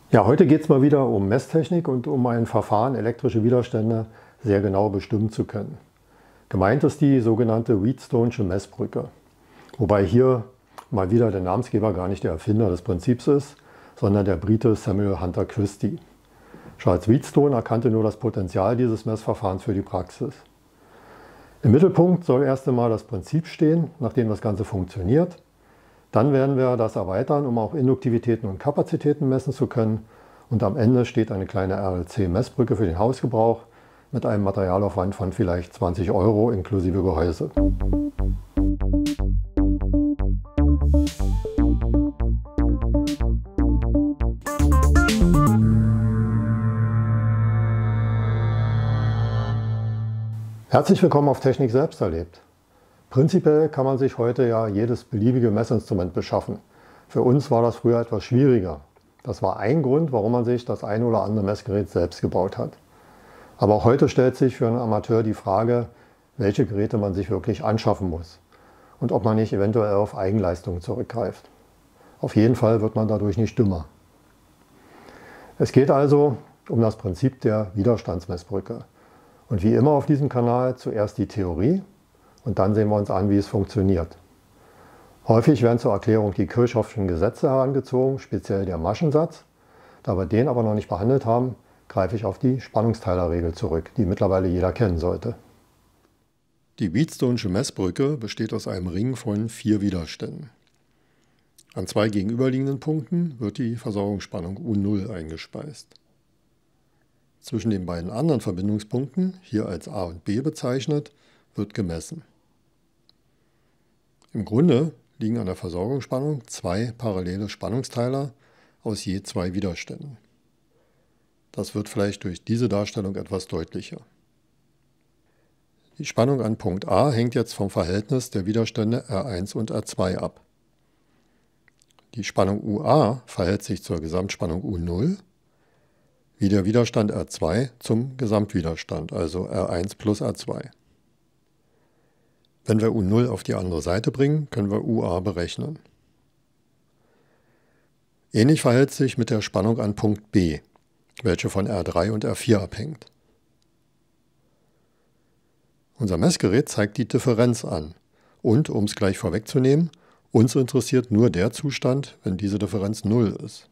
Ja, heute geht es mal wieder um Messtechnik und um ein Verfahren, elektrische Widerstände sehr genau bestimmen zu können. Gemeint ist die sogenannte Wheatstonesche Messbrücke. Wobei hier mal wieder der Namensgeber gar nicht der Erfinder des Prinzips ist, sondern der Brite Samuel Hunter Christie. Charles Wheatstone erkannte nur das Potenzial dieses Messverfahrens für die Praxis. Im Mittelpunkt soll erst einmal das Prinzip stehen, nach dem das Ganze funktioniert. Dann werden wir das erweitern, um auch Induktivitäten und Kapazitäten messen zu können. Und am Ende steht eine kleine RLC-Messbrücke für den Hausgebrauch mit einem Materialaufwand von vielleicht 20 € inklusive Gehäuse. Herzlich willkommen auf Technik selbst erlebt. Prinzipiell kann man sich heute ja jedes beliebige Messinstrument beschaffen. Für uns war das früher etwas schwieriger. Das war ein Grund, warum man sich das ein oder andere Messgerät selbst gebaut hat. Aber auch heute stellt sich für einen Amateur die Frage, welche Geräte man sich wirklich anschaffen muss und ob man nicht eventuell auf Eigenleistungen zurückgreift. Auf jeden Fall wird man dadurch nicht dümmer. Es geht also um das Prinzip der Widerstandsmessbrücke. Und wie immer auf diesem Kanal zuerst die Theorie und dann sehen wir uns an, wie es funktioniert. Häufig werden zur Erklärung die Kirchhoffschen Gesetze herangezogen, speziell der Maschensatz. Da wir den aber noch nicht behandelt haben, greife ich auf die Spannungsteilerregel zurück, die mittlerweile jeder kennen sollte. Die Wheatstonesche Messbrücke besteht aus einem Ring von 4 Widerständen. An 2 gegenüberliegenden Punkten wird die Versorgungsspannung U0 eingespeist. Zwischen den beiden anderen Verbindungspunkten, hier als A und B bezeichnet, wird gemessen. Im Grunde liegen an der Versorgungsspannung 2 parallele Spannungsteiler aus je 2 Widerständen. Das wird vielleicht durch diese Darstellung etwas deutlicher. Die Spannung an Punkt A hängt jetzt vom Verhältnis der Widerstände R1 und R2 ab. Die Spannung UA verhält sich zur Gesamtspannung U0, wie der Widerstand R2 zum Gesamtwiderstand, also R1 plus R2. Wenn wir U0 auf die andere Seite bringen, können wir UA berechnen. Ähnlich verhält sich mit der Spannung an Punkt B, welche von R3 und R4 abhängt. Unser Messgerät zeigt die Differenz an und, um es gleich vorwegzunehmen, uns interessiert nur der Zustand, wenn diese Differenz 0 ist.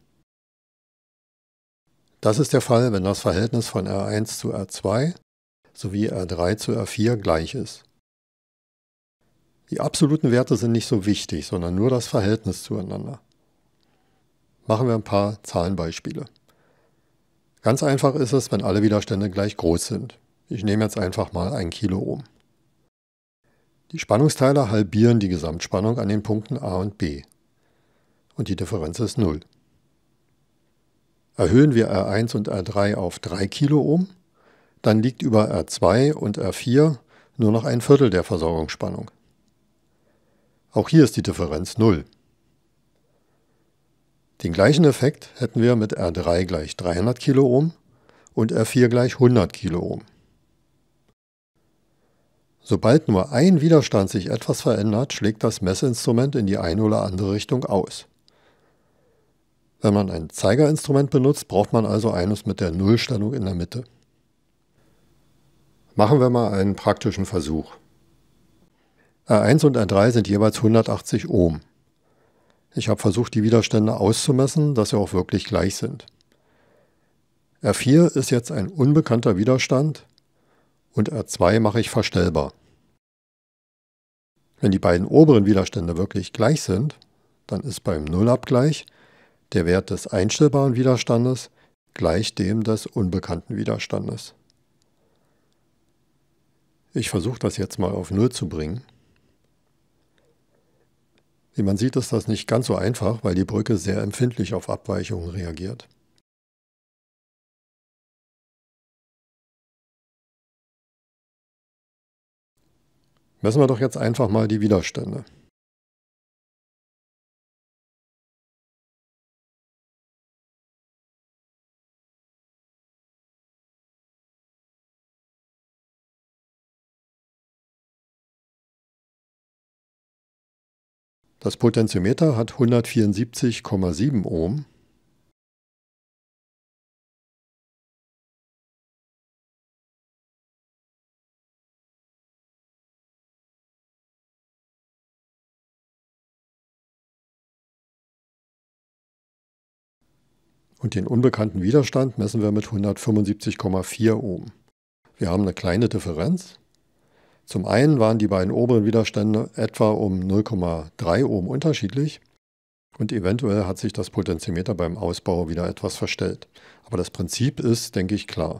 Das ist der Fall, wenn das Verhältnis von R1 zu R2 sowie R3 zu R4 gleich ist. Die absoluten Werte sind nicht so wichtig, sondern nur das Verhältnis zueinander. Machen wir ein paar Zahlenbeispiele. Ganz einfach ist es, wenn alle Widerstände gleich groß sind. Ich nehme jetzt einfach mal 1 Kiloohm. Die Spannungsteiler halbieren die Gesamtspannung an den Punkten A und B. Und die Differenz ist 0. Erhöhen wir R1 und R3 auf 3 Kiloohm, dann liegt über R2 und R4 nur noch 1/4 der Versorgungsspannung. Auch hier ist die Differenz 0. Den gleichen Effekt hätten wir mit R3 gleich 300 Kiloohm und R4 gleich 100 Kiloohm. Sobald nur ein Widerstand sich etwas verändert, schlägt das Messinstrument in die eine oder andere Richtung aus. Wenn man ein Zeigerinstrument benutzt, braucht man also eines mit der Nullstellung in der Mitte. Machen wir mal einen praktischen Versuch. R1 und R3 sind jeweils 180 Ohm. Ich habe versucht, die Widerstände auszumessen, dass sie auch wirklich gleich sind. R4 ist jetzt ein unbekannter Widerstand und R2 mache ich verstellbar. Wenn die beiden oberen Widerstände wirklich gleich sind, dann ist beim Nullabgleich der Wert des einstellbaren Widerstandes gleich dem des unbekannten Widerstandes. Ich versuche das jetzt mal auf 0 zu bringen. Wie man sieht, ist das nicht ganz so einfach, weil die Brücke sehr empfindlich auf Abweichungen reagiert. Messen wir doch jetzt einfach mal die Widerstände. Das Potentiometer hat 174,7 Ohm Und den unbekannten Widerstand messen wir mit 175,4 Ohm. Wir haben eine kleine Differenz. Zum einen waren die beiden oberen Widerstände etwa um 0,3 Ohm unterschiedlich und eventuell hat sich das Potentiometer beim Ausbau wieder etwas verstellt. Aber das Prinzip ist, denke ich, klar.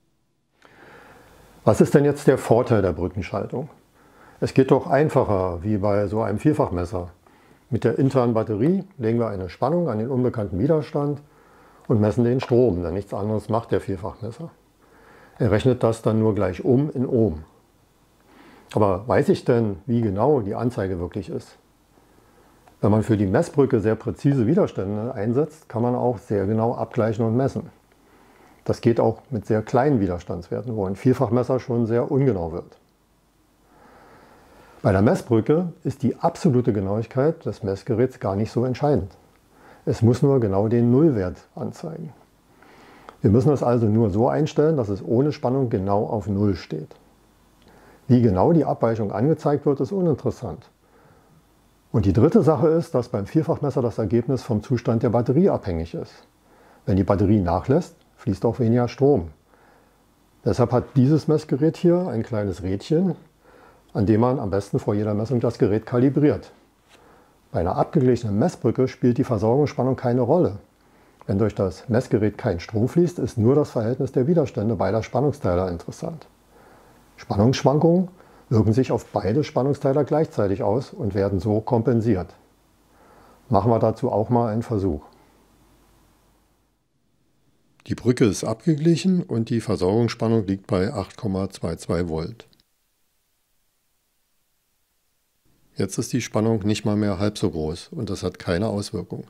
Was ist denn jetzt der Vorteil der Brückenschaltung? Es geht doch einfacher wie bei so einem Vielfachmesser. Mit der internen Batterie legen wir eine Spannung an den unbekannten Widerstand und messen den Strom, denn nichts anderes macht der Vielfachmesser. Er rechnet das dann nur gleich um in Ohm. Aber weiß ich denn, wie genau die Anzeige wirklich ist? Wenn man für die Messbrücke sehr präzise Widerstände einsetzt, kann man auch sehr genau abgleichen und messen. Das geht auch mit sehr kleinen Widerstandswerten, wo ein Vielfachmesser schon sehr ungenau wird. Bei der Messbrücke ist die absolute Genauigkeit des Messgeräts gar nicht so entscheidend. Es muss nur genau den Nullwert anzeigen. Wir müssen es also nur so einstellen, dass es ohne Spannung genau auf Null steht. Wie genau die Abweichung angezeigt wird, ist uninteressant. Und die dritte Sache ist, dass beim Vielfachmesser das Ergebnis vom Zustand der Batterie abhängig ist. Wenn die Batterie nachlässt, fließt auch weniger Strom. Deshalb hat dieses Messgerät hier ein kleines Rädchen, an dem man am besten vor jeder Messung das Gerät kalibriert. Bei einer abgeglichenen Messbrücke spielt die Versorgungsspannung keine Rolle. Wenn durch das Messgerät kein Strom fließt, ist nur das Verhältnis der Widerstände beider Spannungsteiler interessant. Spannungsschwankungen wirken sich auf beide Spannungsteiler gleichzeitig aus und werden so kompensiert. Machen wir dazu auch mal einen Versuch. Die Brücke ist abgeglichen und die Versorgungsspannung liegt bei 8,22 Volt. Jetzt ist die Spannung nicht mal mehr halb so groß und das hat keine Auswirkung.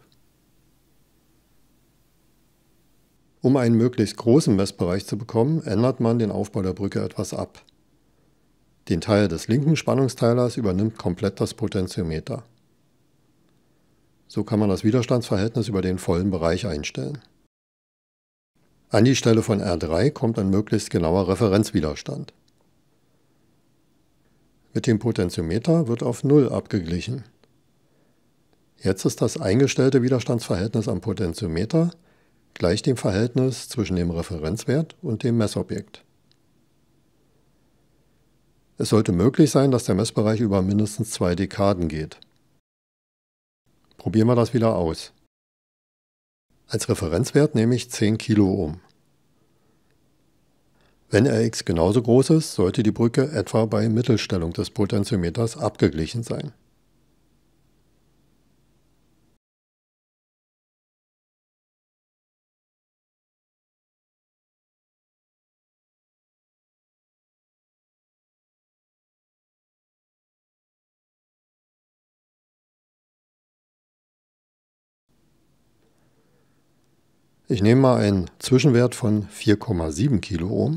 Um einen möglichst großen Messbereich zu bekommen, ändert man den Aufbau der Brücke etwas ab. Den Teil des linken Spannungsteilers übernimmt komplett das Potentiometer. So kann man das Widerstandsverhältnis über den vollen Bereich einstellen. An die Stelle von R3 kommt ein möglichst genauer Referenzwiderstand. Mit dem Potentiometer wird auf 0 abgeglichen. Jetzt ist das eingestellte Widerstandsverhältnis am Potentiometer gleich dem Verhältnis zwischen dem Referenzwert und dem Messobjekt. Es sollte möglich sein, dass der Messbereich über mindestens 2 Dekaden geht. Probieren wir das wieder aus. Als Referenzwert nehme ich 10 Kiloohm. Wenn Rx genauso groß ist, sollte die Brücke etwa bei Mittelstellung des Potentiometers abgeglichen sein. Ich nehme mal einen Zwischenwert von 4,7 Kiloohm.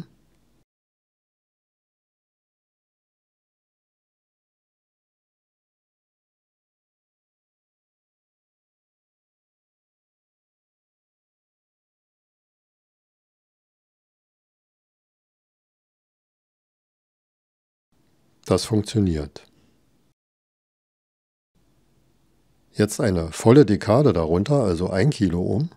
Das funktioniert. Jetzt eine volle Dekade darunter, also 1 Kiloohm.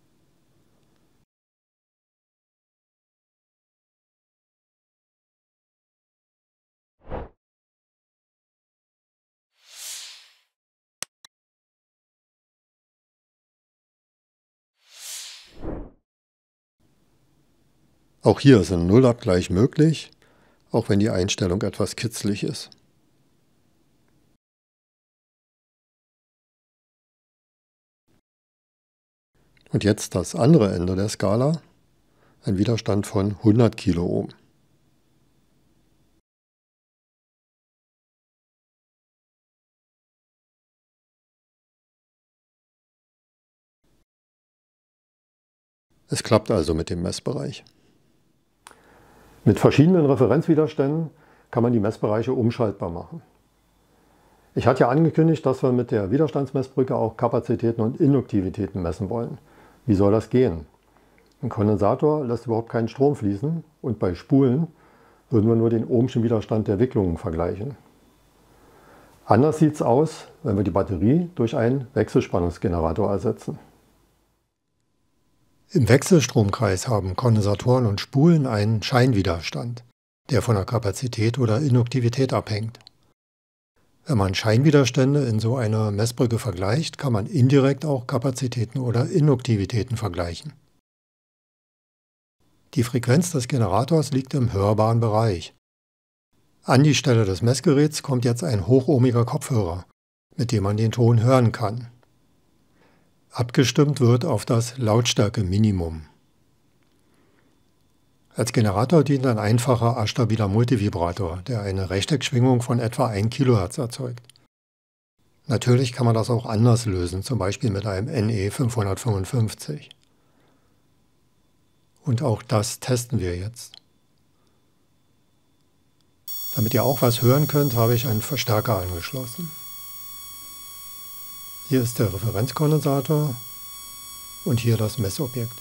Auch hier ist ein Nullabgleich möglich, auch wenn die Einstellung etwas kitzlig ist. Und jetzt das andere Ende der Skala, ein Widerstand von 100 Kiloohm. Es klappt also mit dem Messbereich. Mit verschiedenen Referenzwiderständen kann man die Messbereiche umschaltbar machen. Ich hatte ja angekündigt, dass wir mit der Widerstandsmessbrücke auch Kapazitäten und Induktivitäten messen wollen. Wie soll das gehen? Ein Kondensator lässt überhaupt keinen Strom fließen und bei Spulen würden wir nur den ohmschen Widerstand der Wicklungen vergleichen. Anders sieht es aus, wenn wir die Batterie durch einen Wechselspannungsgenerator ersetzen. Im Wechselstromkreis haben Kondensatoren und Spulen einen Scheinwiderstand, der von der Kapazität oder Induktivität abhängt. Wenn man Scheinwiderstände in so einer Messbrücke vergleicht, kann man indirekt auch Kapazitäten oder Induktivitäten vergleichen. Die Frequenz des Generators liegt im hörbaren Bereich. An die Stelle des Messgeräts kommt jetzt ein hochohmiger Kopfhörer, mit dem man den Ton hören kann. Abgestimmt wird auf das Lautstärke-Minimum. Als Generator dient ein einfacher astabiler Multivibrator, der eine Rechteckschwingung von etwa 1 kHz erzeugt. Natürlich kann man das auch anders lösen, zum Beispiel mit einem NE 555. Und auch das testen wir jetzt. Damit ihr auch was hören könnt, habe ich einen Verstärker angeschlossen. Hier ist der Referenzkondensator und hier das Messobjekt.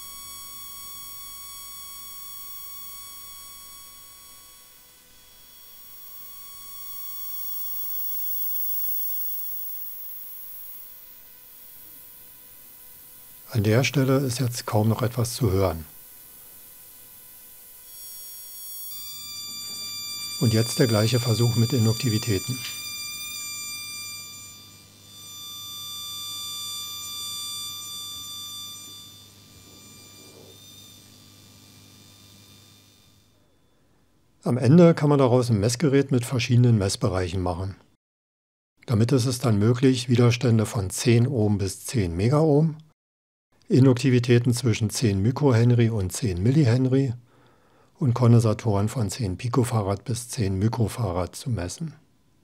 An der Stelle ist jetzt kaum noch etwas zu hören. Und jetzt der gleiche Versuch mit Induktivitäten. Am Ende kann man daraus ein Messgerät mit verschiedenen Messbereichen machen. Damit ist es dann möglich, Widerstände von 10 Ohm bis 10 Megaohm, Induktivitäten zwischen 10 Mikrohenry und 10 Millihenry und Kondensatoren von 10 Picofarad bis 10 Mikrofarad zu messen.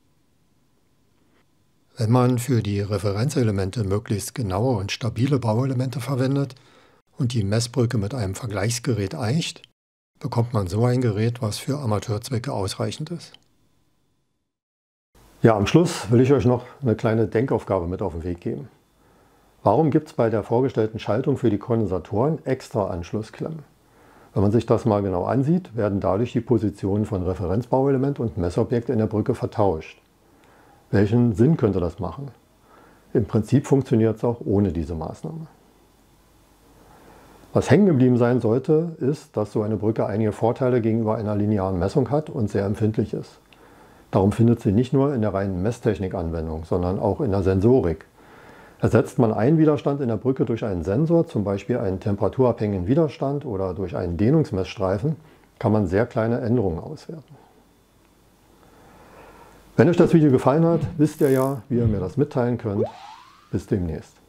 Wenn man für die Referenzelemente möglichst genaue und stabile Bauelemente verwendet und die Messbrücke mit einem Vergleichsgerät eicht, bekommt man so ein Gerät, was für Amateurzwecke ausreichend ist. Ja, am Schluss will ich euch noch eine kleine Denkaufgabe mit auf den Weg geben. Warum gibt es bei der vorgestellten Schaltung für die Kondensatoren extra Anschlussklemmen? Wenn man sich das mal genau ansieht, werden dadurch die Positionen von Referenzbauelement und Messobjekt in der Brücke vertauscht. Welchen Sinn könnte das machen? Im Prinzip funktioniert es auch ohne diese Maßnahme. Was hängen geblieben sein sollte, ist, dass so eine Brücke einige Vorteile gegenüber einer linearen Messung hat und sehr empfindlich ist. Darum findet sie nicht nur in der reinen Messtechnik Anwendung, sondern auch in der Sensorik. Ersetzt man einen Widerstand in der Brücke durch einen Sensor, zum Beispiel einen temperaturabhängigen Widerstand oder durch einen Dehnungsmessstreifen, kann man sehr kleine Änderungen auswerten. Wenn euch das Video gefallen hat, wisst ihr ja, wie ihr mir das mitteilen könnt. Bis demnächst.